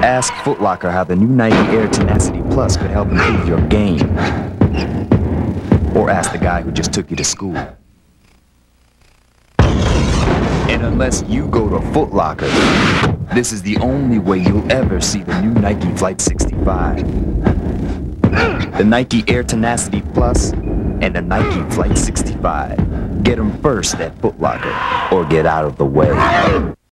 Ask Foot Locker how the new Nike Air Tenacity Plus could help improve your game. Or ask the guy who just took you to school. And unless you go to Foot Locker, this is the only way you'll ever see the new Nike Flight 65. The Nike Air Tenacity Plus and the Nike Flight 65. Get them first at Foot Locker or get out of the way.